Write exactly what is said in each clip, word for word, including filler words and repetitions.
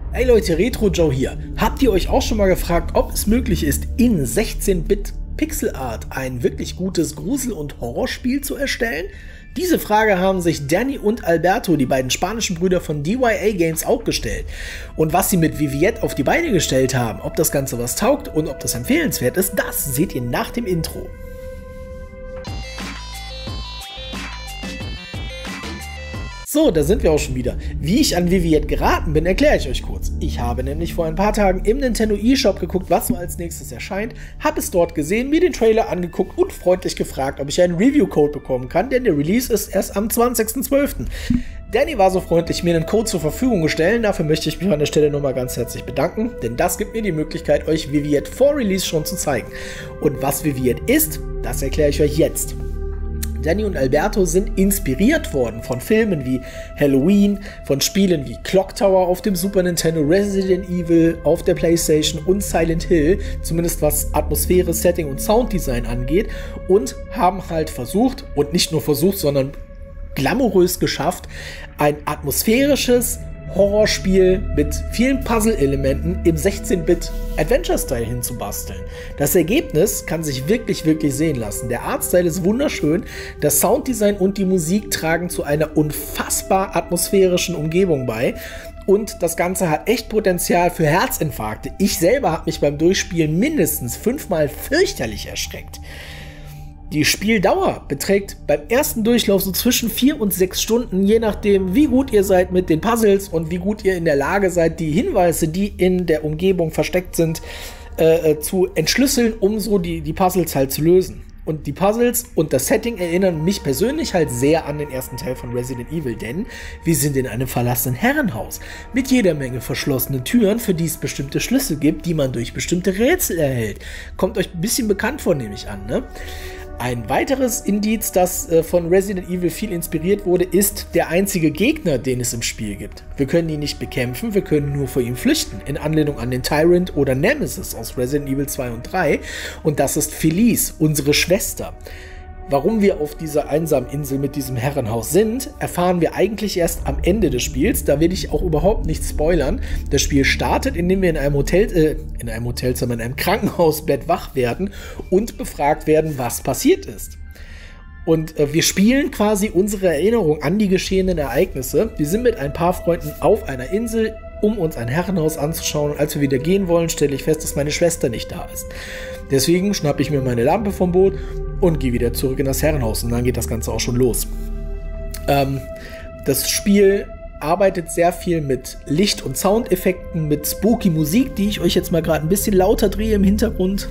Hey Leute, Retro Joe hier. Habt ihr euch auch schon mal gefragt, ob es möglich ist, in sechzehn Bit Pixelart ein wirklich gutes Grusel- und Horrorspiel zu erstellen? Diese Frage haben sich Danny und Alberto, die beiden spanischen Brüder von D Y A Games, auch gestellt. Und was sie mit Viviette auf die Beine gestellt haben, ob das Ganze was taugt und ob das empfehlenswert ist, das seht ihr nach dem Intro. So, da sind wir auch schon wieder. Wie ich an Viviette geraten bin, erkläre ich euch kurz. Ich habe nämlich vor ein paar Tagen im Nintendo eShop geguckt, was so als nächstes erscheint, habe es dort gesehen, mir den Trailer angeguckt und freundlich gefragt, ob ich einen Review-Code bekommen kann, denn der Release ist erst am zwanzigsten zwölften Danny war so freundlich, mir einen Code zur Verfügung zu stellen. Dafür möchte ich mich an der Stelle nochmal ganz herzlich bedanken, denn das gibt mir die Möglichkeit, euch Viviette vor Release schon zu zeigen. Und was Viviette ist, das erkläre ich euch jetzt. Danny und Alberto sind inspiriert worden von Filmen wie Halloween, von Spielen wie Clock Tower auf dem Super Nintendo, Resident Evil auf der PlayStation und Silent Hill, zumindest was Atmosphäre, Setting und Sounddesign angeht, und haben halt versucht, und nicht nur versucht, sondern glamourös geschafft, ein atmosphärisches Horrorspiel mit vielen Puzzle-Elementen im sechzehn Bit Adventure-Style hinzubasteln. Das Ergebnis kann sich wirklich, wirklich sehen lassen. Der Artstyle ist wunderschön, das Sounddesign und die Musik tragen zu einer unfassbar atmosphärischen Umgebung bei. Und das Ganze hat echt Potenzial für Herzinfarkte. Ich selber habe mich beim Durchspielen mindestens fünfmal fürchterlich erschreckt. Die Spieldauer beträgt beim ersten Durchlauf so zwischen vier und sechs Stunden, je nachdem, wie gut ihr seid mit den Puzzles und wie gut ihr in der Lage seid, die Hinweise, die in der Umgebung versteckt sind, äh, zu entschlüsseln, um so die, die Puzzles halt zu lösen. Und die Puzzles und das Setting erinnern mich persönlich halt sehr an den ersten Teil von Resident Evil, denn wir sind in einem verlassenen Herrenhaus mit jeder Menge verschlossenen Türen, für die es bestimmte Schlüssel gibt, die man durch bestimmte Rätsel erhält. Kommt euch ein bisschen bekannt vor, nehme ich an, ne? Ein weiteres Indiz, das äh, von Resident Evil viel inspiriert wurde, ist der einzige Gegner, den es im Spiel gibt. Wir können ihn nicht bekämpfen, wir können nur vor ihm flüchten, in Anlehnung an den Tyrant oder Nemesis aus Resident Evil zwei und drei. Und das ist Felice, unsere Schwester. Warum wir auf dieser einsamen Insel mit diesem Herrenhaus sind, erfahren wir eigentlich erst am Ende des Spiels. Da will ich auch überhaupt nicht spoilern. Das Spiel startet, indem wir in einem Hotel, äh, in einem Hotelzimmer, in einem Krankenhausbett wach werden und befragt werden, was passiert ist. Und äh, wir spielen quasi unsere Erinnerung an die geschehenen Ereignisse. Wir sind mit ein paar Freunden auf einer Insel, um uns ein Herrenhaus anzuschauen. Und als wir wieder gehen wollen, stelle ich fest, dass meine Schwester nicht da ist. Deswegen schnappe ich mir meine Lampe vom Boot und gehe wieder zurück in das Herrenhaus. Und dann geht das Ganze auch schon los. Ähm, das Spiel arbeitet sehr viel mit Licht- und Soundeffekten, mit spooky Musik, die ich euch jetzt mal gerade ein bisschen lauter drehe im Hintergrund.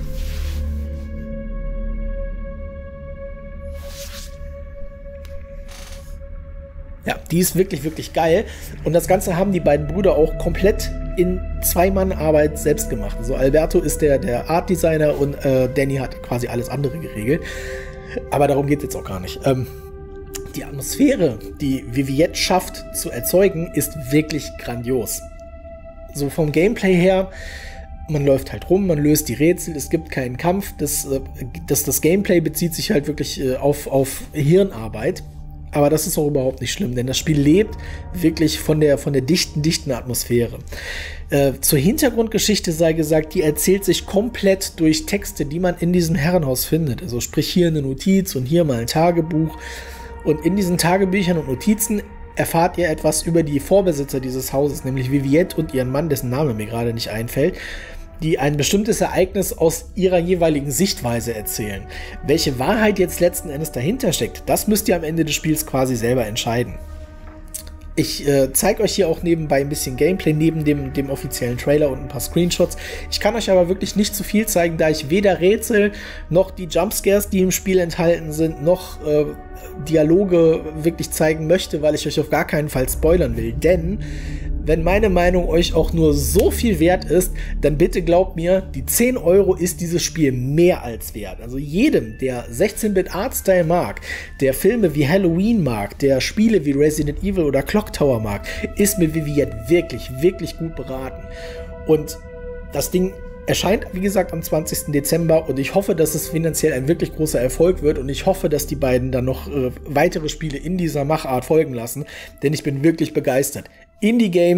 Ja, die ist wirklich, wirklich geil. Und das Ganze haben die beiden Brüder auch komplett in Zwei-Mann-Arbeit selbst gemacht. Also Alberto ist der, der Art-Designer und äh, Danny hat quasi alles andere geregelt. Aber darum geht es jetzt auch gar nicht. Ähm, die Atmosphäre, die Viviette schafft zu erzeugen, ist wirklich grandios. So vom Gameplay her, man läuft halt rum, man löst die Rätsel, es gibt keinen Kampf. Das, das, das Gameplay bezieht sich halt wirklich äh, auf, auf Hirnarbeit. Aber das ist auch überhaupt nicht schlimm, denn das Spiel lebt wirklich von der, von der dichten, dichten Atmosphäre. Äh, zur Hintergrundgeschichte sei gesagt, die erzählt sich komplett durch Texte, die man in diesem Herrenhaus findet. Also sprich hier eine Notiz und hier mal ein Tagebuch. Und in diesen Tagebüchern und Notizen erfahrt ihr etwas über die Vorbesitzer dieses Hauses, nämlich Viviette und ihren Mann, dessen Name mir gerade nicht einfällt, die ein bestimmtes Ereignis aus ihrer jeweiligen Sichtweise erzählen. Welche Wahrheit jetzt letzten Endes dahinter steckt, das müsst ihr am Ende des Spiels quasi selber entscheiden. Ich äh, zeige euch hier auch nebenbei ein bisschen Gameplay, neben dem, dem offiziellen Trailer und ein paar Screenshots. Ich kann euch aber wirklich nicht zu viel zeigen, da ich weder Rätsel noch die Jumpscares, die im Spiel enthalten sind, noch äh, Dialoge wirklich zeigen möchte, weil ich euch auf gar keinen Fall spoilern will. Denn wenn meine Meinung euch auch nur so viel wert ist, dann bitte glaubt mir, die zehn Euro ist dieses Spiel mehr als wert. Also jedem, der sechzehn Bit Artstyle mag, der Filme wie Halloween mag, der Spiele wie Resident Evil oder Clock Tower mag, ist mit Viviette wirklich, wirklich gut beraten. Und das Ding erscheint, wie gesagt, am zwanzigsten Dezember und ich hoffe, dass es finanziell ein wirklich großer Erfolg wird und ich hoffe, dass die beiden dann noch äh, weitere Spiele in dieser Machart folgen lassen, denn ich bin wirklich begeistert. Indie-Games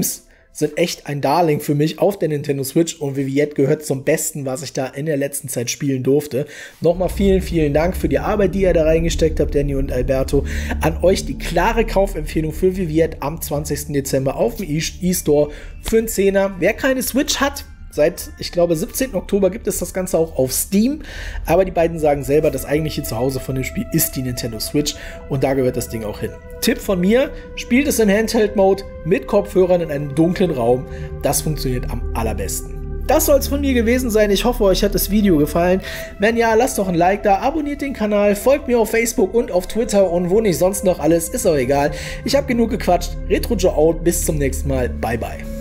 sind echt ein Darling für mich auf der Nintendo Switch und Viviette gehört zum Besten, was ich da in der letzten Zeit spielen durfte. Nochmal vielen, vielen Dank für die Arbeit, die ihr da reingesteckt habt, Danny und Alberto. An euch die klare Kaufempfehlung für Viviette am zwanzigsten Dezember auf dem eStore für einen Zehner. Wer keine Switch hat, seit, ich glaube, siebzehnten Oktober gibt es das Ganze auch auf Steam, aber die beiden sagen selber, das eigentliche Zuhause von dem Spiel ist die Nintendo Switch und da gehört das Ding auch hin. Tipp von mir, spielt es in Handheld-Mode mit Kopfhörern in einem dunklen Raum, das funktioniert am allerbesten. Das soll es von mir gewesen sein. Ich hoffe, euch hat das Video gefallen. Wenn ja, lasst doch ein Like da, abonniert den Kanal, folgt mir auf Facebook und auf Twitter und wo nicht sonst noch alles, ist auch egal. Ich habe genug gequatscht. Retro Joe out, bis zum nächsten Mal. Bye, bye.